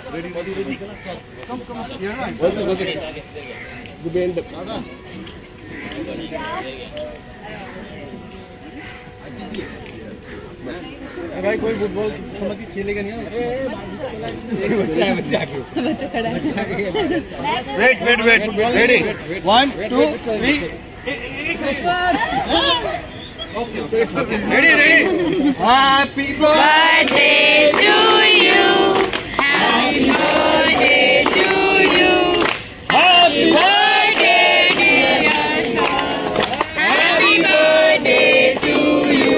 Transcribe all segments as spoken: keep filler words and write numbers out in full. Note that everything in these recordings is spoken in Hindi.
Come, come. Here, right? Okay, okay. Good end. भाई कोई फुटबॉल समझ के खेलेगा नहीं। बच्चा खड़ा है। Wait wait wait ready one two three ready ready happy birthday to you, happy birthday to you, happy birthday dear son, happy birthday to you.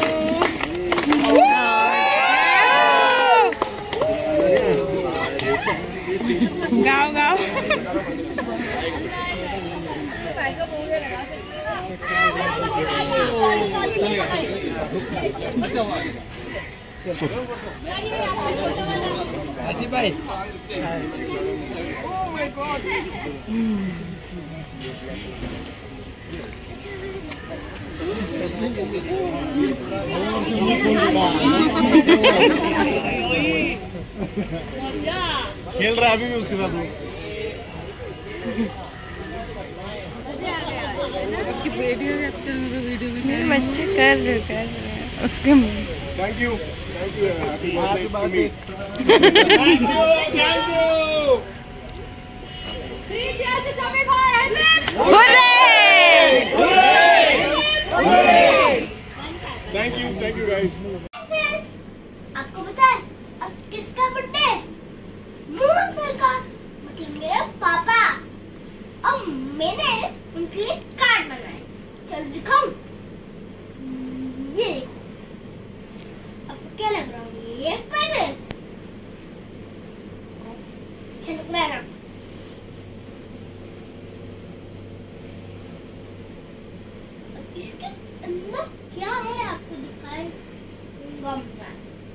गाओ गाओ हाजी भाई खेल रहा है अभी भी उसके साथ उसकी वीडियो कैप्चर वीडियो भी बच्चे कर रहे कर रहे उसके thank you thank you happy birthday thank you thank you thank you thank you guys. आपको पता है अब किसका बर्थडे? मोहन सर का, मतलब मेरे पापा। अब मैंने उनके लिए कार्ड बनाया, चलो दिखाऊं। ये आपको क्या लग रहा है? ये पेन है, अच्छा लग रहा है ना? इसके अंदर क्या है आपको दिखाऊंगा मैं।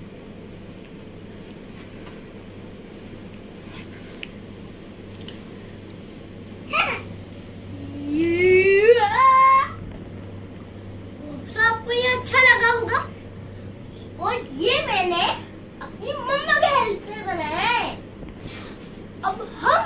आपको ये अच्छा लगा होगा और ये मैंने अपनी मम्मा के हेल्प से बनाया है। अब हम